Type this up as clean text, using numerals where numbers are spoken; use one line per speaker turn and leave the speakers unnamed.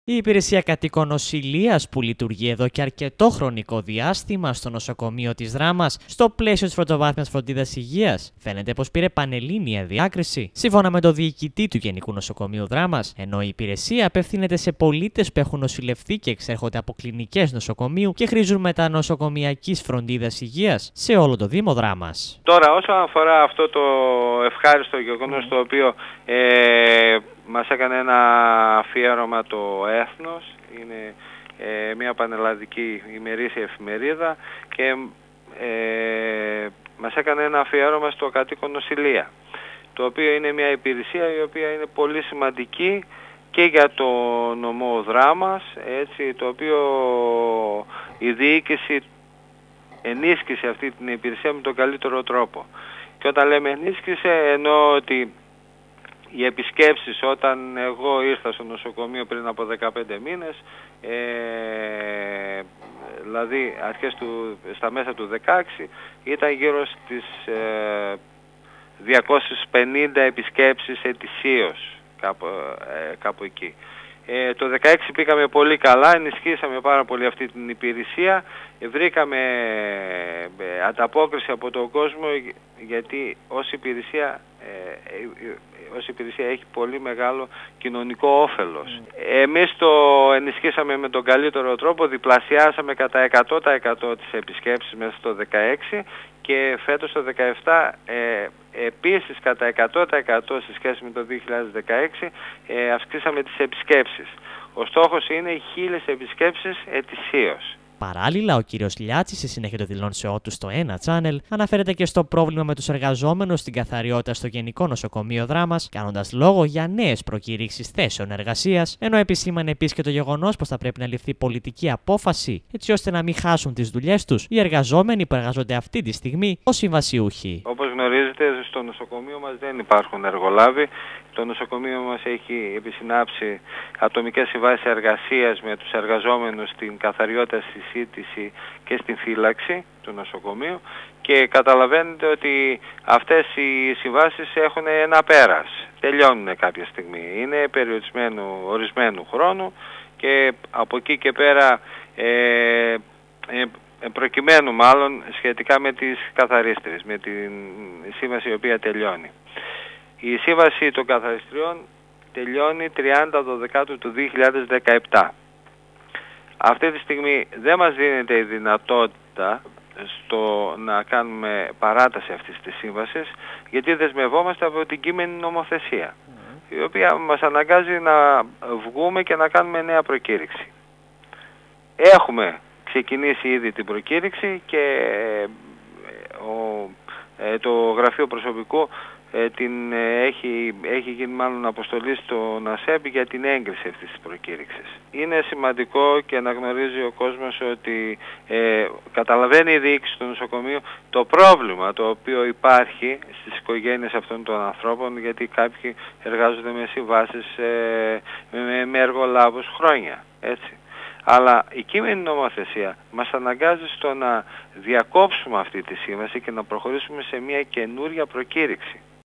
Η υπηρεσία κατοίκων νοσηλείας που λειτουργεί εδώ και αρκετό χρονικό διάστημα στο νοσοκομείο της Δράμας, στο πλαίσιο της πρωτοβάθμιας φροντίδας υγείας, φαίνεται πως πήρε πανελλήνια διάκριση. Σύμφωνα με τον διοικητή του Γενικού Νοσοκομείου Δράμας, ενώ η υπηρεσία απευθύνεται σε πολίτες που έχουν νοσηλευθεί και εξέρχονται από κλινικές νοσοκομείου και χρήζουν μετανοσοκομιακής φροντίδας υγείας σε όλο το Δήμο Δράμας.
Τώρα, όσον αφορά αυτό το ευχάριστο γεγονός το οποίο μας έκανε ένα αφιέρωμα το Έθνος, είναι μια πανελλαδική ημερήσια εφημερίδα και μας έκανε ένα αφιέρωμα στο κατοίκον νοσηλεία, το οποίο είναι μια υπηρεσία η οποία είναι πολύ σημαντική και για το νομό Δράμας, έτσι, το οποίο η διοίκηση ενίσχυσε αυτή την υπηρεσία με τον καλύτερο τρόπο. Και όταν λέμε ενίσχυσε, εννοώ ότι οι επισκέψεις, όταν εγώ ήρθα στο νοσοκομείο πριν από 15 μήνες, δηλαδή στα μέσα του 16, ήταν γύρω στις 250 επισκέψεις ετησίως, κάπου εκεί. Το 16 πήγαμε πολύ καλά, ενισχύσαμε πάρα πολύ αυτή την υπηρεσία, βρήκαμε ανταπόκριση από τον κόσμο, γιατί ως υπηρεσία έχει πολύ μεγάλο κοινωνικό όφελος. Εμείς το ενισχύσαμε με τον καλύτερο τρόπο, διπλασιάσαμε κατά 100% τις επισκέψεις μέσα στο 16 και φέτος το 17 επίσης κατά 100% σε σχέση με το 2016 αυξήσαμε τις επισκέψεις. Ο στόχος είναι 1.000 επισκέψεις ετησίως.
Παράλληλα, ο κύριος Λιάτσης, στη συνέχεια των δηλώσεών του στο ένα Channel, αναφέρεται και στο πρόβλημα με τους εργαζόμενους στην καθαριότητα στο Γενικό Νοσοκομείο Δράμας, κάνοντας λόγο για νέες προκήρυξεις θέσεων εργασίας, ενώ επισήμανε επίσης και το γεγονός πως θα πρέπει να ληφθεί πολιτική απόφαση, έτσι ώστε να μην χάσουν τις δουλειές τους οι εργαζόμενοι που εργάζονται αυτή τη στιγμή ως συμβασιούχοι.
Όπως γνωρίζετε, στο νοσοκομείο μας δεν υπάρχουν εργολάβοι. Το νοσοκομείο μας έχει επισυνάψει ατομικές συμβάσεις εργασίας με τους εργαζόμενους στην καθαριότητα, στη σύντηση και στην φύλαξη του νοσοκομείου και καταλαβαίνετε ότι αυτές οι συμβάσεις έχουν ένα πέρας. Τελειώνουν κάποια στιγμή. Είναι ορισμένου χρόνου και από εκεί και πέρα προκειμένου μάλλον σχετικά με τις καθαρίστρες, με την σύμβαση η οποία τελειώνει. Η σύμβαση των καθαριστριών τελειώνει 30 του 2017. Αυτή τη στιγμή δεν μας δίνεται η δυνατότητα να κάνουμε παράταση αυτής της σύμβασης, γιατί δεσμευόμαστε από την κείμενη νομοθεσία, η οποία μας αναγκάζει να βγούμε και να κάνουμε νέα προκήρυξη. Έχουμε ξεκινήσει ήδη την προκήρυξη και το γραφείο προσωπικού έχει γίνει μάλλον αποστολή στον ΑΣΕΠ για την έγκριση αυτής της προκήρυξης. Είναι σημαντικό και να γνωρίζει ο κόσμος ότι καταλαβαίνει η διοίκηση του νοσοκομείου το πρόβλημα το οποίο υπάρχει στις οικογένειες αυτών των ανθρώπων, γιατί κάποιοι εργάζονται με συμβάσεις με εργολάβους χρόνια, έτσι. Αλλά η κείμενη νομοθεσία μας αναγκάζει στο να διακόψουμε αυτή τη σύμβαση και να προχωρήσουμε σε μια καινούρια προκήρυξη.